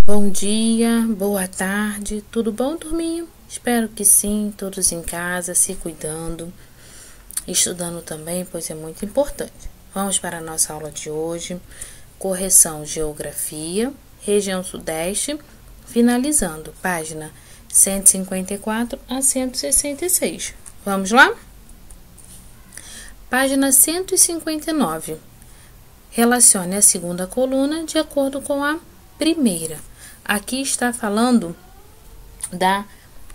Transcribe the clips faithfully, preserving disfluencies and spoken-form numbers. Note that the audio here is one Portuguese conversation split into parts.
Bom dia, boa tarde, tudo bom, turminha? Espero que sim, todos em casa, se cuidando, estudando também, pois é muito importante. Vamos para a nossa aula de hoje, correção Geografia, região Sudeste, finalizando, página cento e cinquenta e quatro a cento e sessenta e seis. Vamos lá? Página cento e cinquenta e nove. Relacione a segunda coluna de acordo com a primeira. Aqui está falando da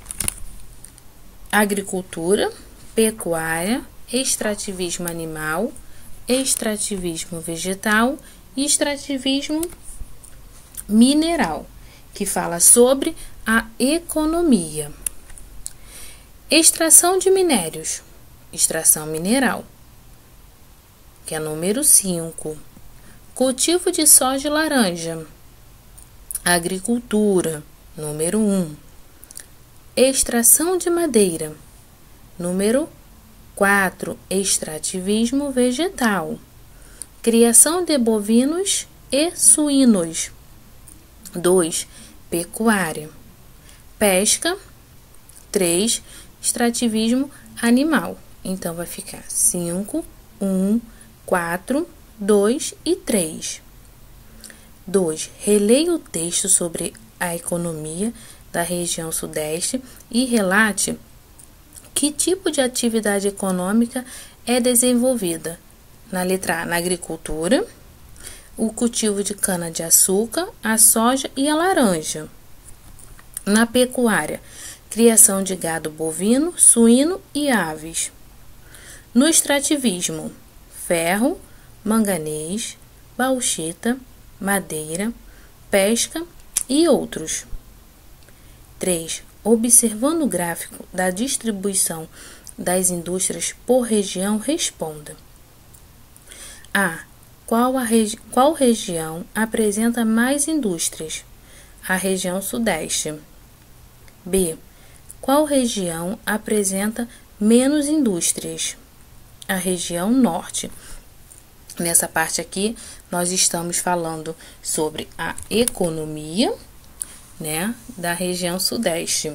agricultura, pecuária, extrativismo animal, extrativismo vegetal e extrativismo mineral, que fala sobre a economia. Extração de minérios, extração mineral, que é número cinco. Cultivo de soja e laranja, agricultura, número um. Extração de madeira, número quatro. Extrativismo vegetal, criação de bovinos e suínos. dois. Pecuária, pesca. três. Extrativismo animal. Então, vai ficar cinco, um, quatro, dois e três. dois. Releia o texto sobre a economia da região Sudeste e relate que tipo de atividade econômica é desenvolvida. Na letra A, na agricultura, o cultivo de cana-de-açúcar, a soja e a laranja. Na pecuária, criação de gado bovino, suíno e aves. No extrativismo, ferro, manganês, bauxita, madeira, pesca e outros. três. Observando o gráfico da distribuição das indústrias por região, responda. A. Qual, a regi qual região apresenta mais indústrias? A região Sudeste. B. Qual região apresenta menos indústrias? A região Norte. Nessa parte aqui, nós estamos falando sobre a economia, né, da região Sudeste.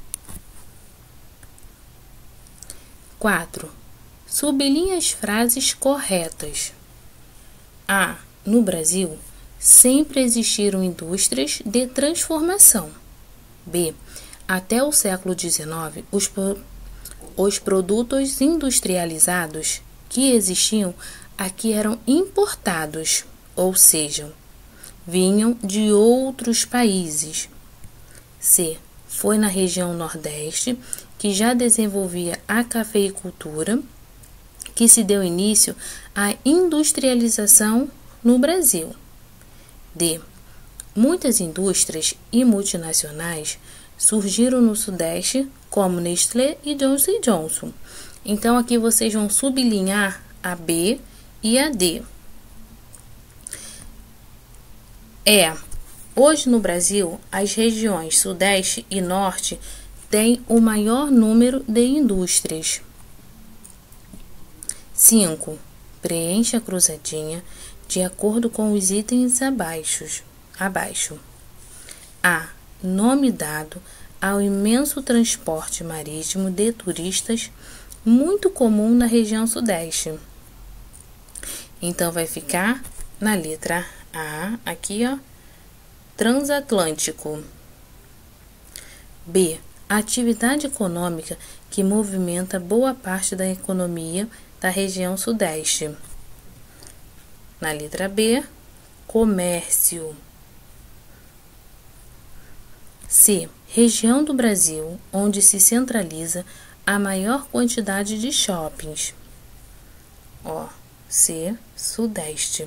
quatro. Sublinhe as frases corretas. A. No Brasil, sempre existiram indústrias de transformação. B. Até o século dezenove, os, os produtos industrializados que existiam aqui eram importados, ou seja, vinham de outros países. C. Foi na região Nordeste, que já desenvolvia a cafeicultura, que se deu início à industrialização no Brasil. D. Muitas indústrias e multinacionais surgiram no Sudeste, como Nestlé e Johnson e Johnson. Então, aqui vocês vão sublinhar a B e a D. É, hoje no Brasil, as regiões Sudeste e Norte têm o maior número de indústrias. cinco. Preencha a cruzadinha de acordo com os itens abaixo. abaixo. A. Nome dado ao imenso transporte marítimo de turistas muito comum na região Sudeste. Então, vai ficar na letra A, aqui, ó, transatlântico. B. Atividade econômica que movimenta boa parte da economia da região Sudeste. Na letra B, comércio. C. Região do Brasil onde se centraliza a maior quantidade de shoppings. Ó, C, Sudeste.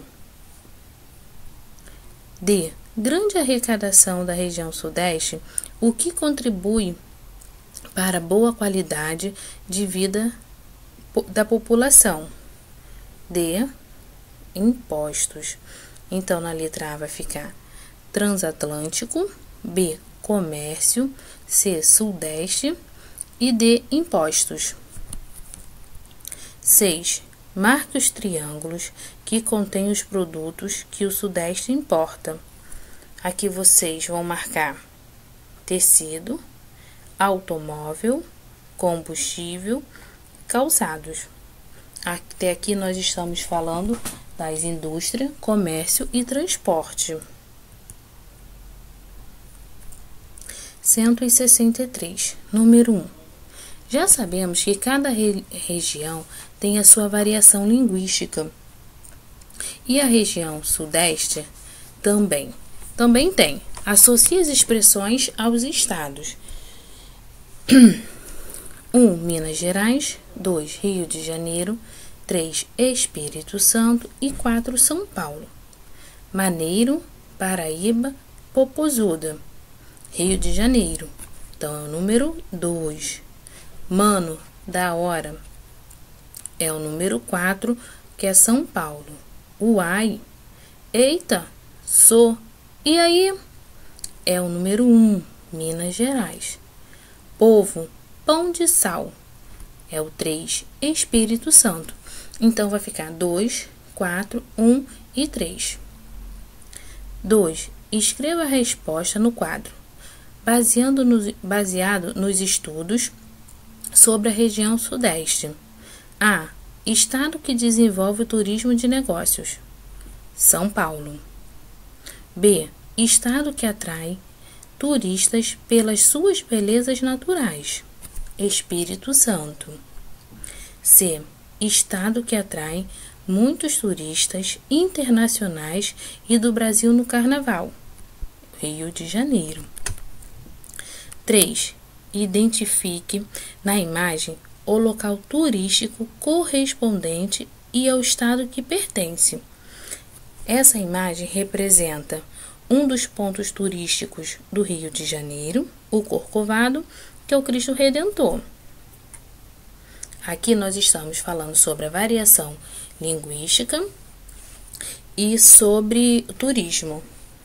D. Grande arrecadação da região Sudeste, o que contribui para a boa qualidade de vida da população. D. Impostos. Então, na letra A vai ficar transatlântico, B. Comércio, C. Sudeste e D. Impostos. seis. Marque os triângulos que contêm os produtos que o Sudeste importa. Aqui vocês vão marcar tecido, automóvel, combustível, calçados. Até aqui nós estamos falando das indústrias, comércio e transporte. cento e sessenta e três. Número um. Já sabemos que cada re região tem a sua variação linguística. E a região sudeste também. Também tem. Associa as expressões aos estados. um. Minas Gerais. dois. Rio de Janeiro. três. Espírito Santo. E quatro. São Paulo. Maneiro, Paraíba, Popozuda. Rio de Janeiro. Então, é o número dois. Mano, da hora. É o número quatro, que é São Paulo. Uai. Eita, sou. E aí? É o número um, Minas Gerais. Povo, pão de sal. É o três, Espírito Santo. Então, vai ficar dois, quatro, um e três. dois. Escreva a resposta no quadro, baseando nos, baseado nos estudos sobre a região sudeste. A. Estado que desenvolve o turismo de negócios. São Paulo. B. Estado que atrai turistas pelas suas belezas naturais. Espírito Santo. C. Estado que atrai muitos turistas internacionais e do Brasil no Carnaval. Rio de Janeiro. três. Identifique na imagem o local turístico correspondente e ao estado que pertence. Essa imagem representa um dos pontos turísticos do Rio de Janeiro, o Corcovado, que é o Cristo Redentor. Aqui nós estamos falando sobre a variação linguística e sobre turismo.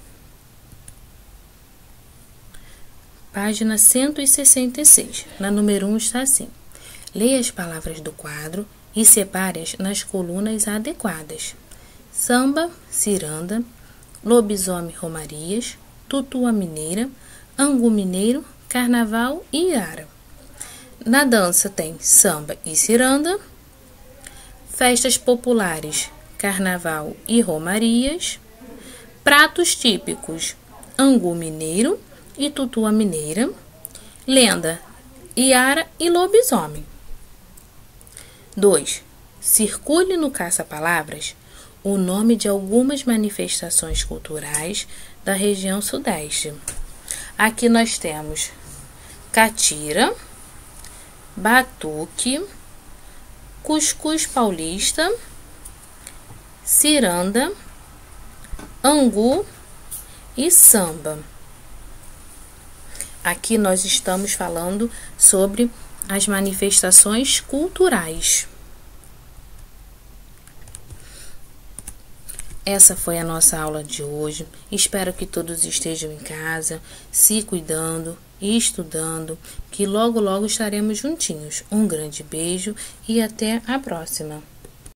Página cento e sessenta e seis. Na número um está assim. Leia as palavras do quadro e separe-as nas colunas adequadas. Samba, ciranda, lobisomem, romarias, tutua mineira, angu mineiro, carnaval e iara. Na dança tem samba e ciranda, festas populares, carnaval e romarias, pratos típicos, angu mineiro e tutua mineira, lenda, iara e lobisomem. dois. Circule no caça-palavras o nome de algumas manifestações culturais da região sudeste. Aqui nós temos catira, batuque, cuscuz paulista, ciranda, angu e samba. Aqui nós estamos falando sobre as manifestações culturais. Essa foi a nossa aula de hoje. Espero que todos estejam em casa, se cuidando e estudando, que logo logo estaremos juntinhos. Um grande beijo e até a próxima.